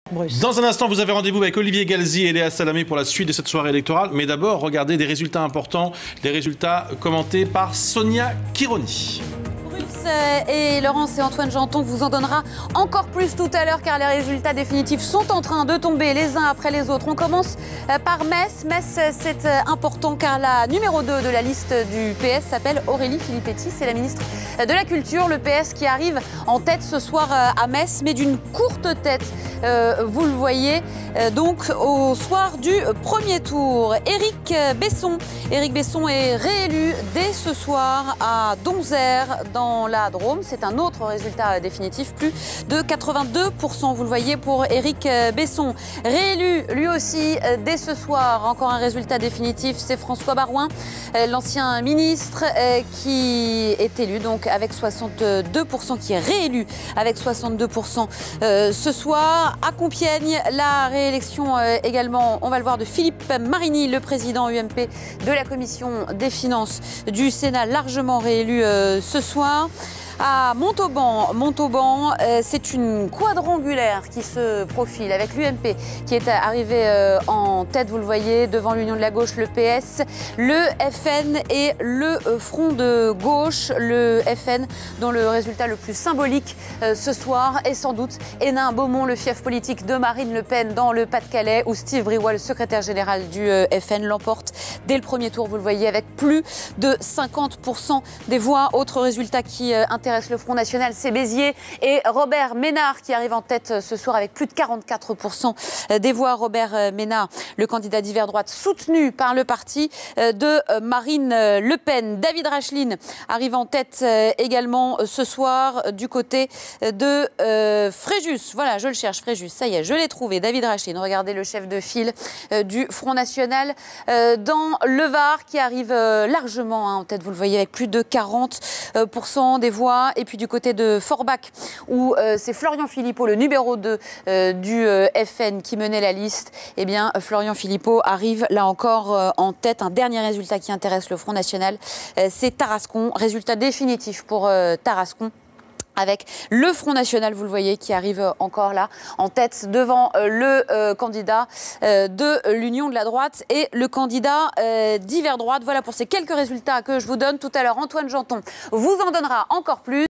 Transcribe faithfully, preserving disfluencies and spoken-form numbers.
Bruce. Dans un instant, vous avez rendez-vous avec Olivier Galzi et Léa Salamé pour la suite de cette soirée électorale. Mais d'abord, regardez des résultats importants, des résultats commentés par Sonia Kironi. Et Laurence et Antoine Janton vous en donnera encore plus tout à l'heure car les résultats définitifs sont en train de tomber les uns après les autres. On commence par Metz. Metz, c'est important car la numéro deux de la liste du P S s'appelle Aurélie Filippetti. C'est la ministre de la Culture. Le P S qui arrive en tête ce soir à Metz, mais d'une courte tête. Euh, vous le voyez euh, donc au soir du premier tour. Éric Besson. Éric Besson est réélu dès ce soir à Donzère dans la Drôme. C'est un autre résultat définitif, plus de quatre-vingt-deux pour cent, vous le voyez, pour Éric Besson. Réélu lui aussi dès ce soir, encore un résultat définitif, c'est François Baroin, l'ancien ministre qui est élu donc avec soixante-deux pour cent, qui est réélu avec soixante-deux pour cent euh, ce soir. À Compiègne, la réélection euh, également, on va le voir, de Philippe Marini, le président U M P de la commission des finances du Sénat, largement réélu euh, ce soir. À Montauban, Montauban euh, c'est une quadrangulaire qui se profile avec l'U M P qui est arrivé euh, en tête, vous le voyez, devant l'Union de la gauche, le P S, le F N et le euh, Front de gauche. Le F N dont le résultat le plus symbolique euh, ce soir est sans doute Hénin Beaumont, le fief politique de Marine Le Pen dans le Pas-de-Calais, où Steve Briouat, le secrétaire général du euh, F N, l'emporte dès le premier tour, vous le voyez, avec plus de cinquante pour cent des voix. Autre résultat qui euh, intéresse le Front National, c'est Béziers et Robert Ménard qui arrive en tête ce soir avec plus de quarante-quatre pour cent des voix. Robert Ménard, le candidat d'hiver droite soutenu par le parti de Marine Le Pen. David Racheline arrive en tête également ce soir du côté de euh, Fréjus. Voilà, je le cherche, Fréjus, ça y est, je l'ai trouvé. David Racheline, regardez, le chef de file euh, du Front National euh, dans le Var qui arrive euh, largement hein, en tête, vous le voyez, avec plus de quarante pour cent des voix. Et puis du côté de Forbach, où euh, c'est Florian Philippot, le numéro deux euh, du euh, F N, qui menait la liste. Eh bien, Florian Philippot arrive là encore euh, en tête. Un dernier résultat qui intéresse le Front National, euh, c'est Tarascon. Résultat définitif pour euh, Tarascon, avec le Front National, vous le voyez, qui arrive encore là, en tête, devant euh, le euh, candidat euh, de l'Union de la droite et le candidat euh, d'hiver droite. Voilà pour ces quelques résultats que je vous donne tout à l'heure. Antoine Janton vous en donnera encore plus.